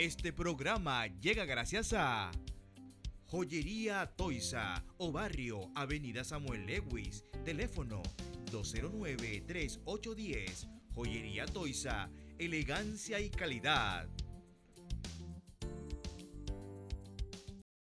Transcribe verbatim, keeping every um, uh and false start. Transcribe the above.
Este programa llega gracias a Joyería Toisa, Obarrio, Avenida Samuel Lewis, teléfono dos cero nueve, tres ocho uno cero. Joyería Toisa, elegancia y calidad.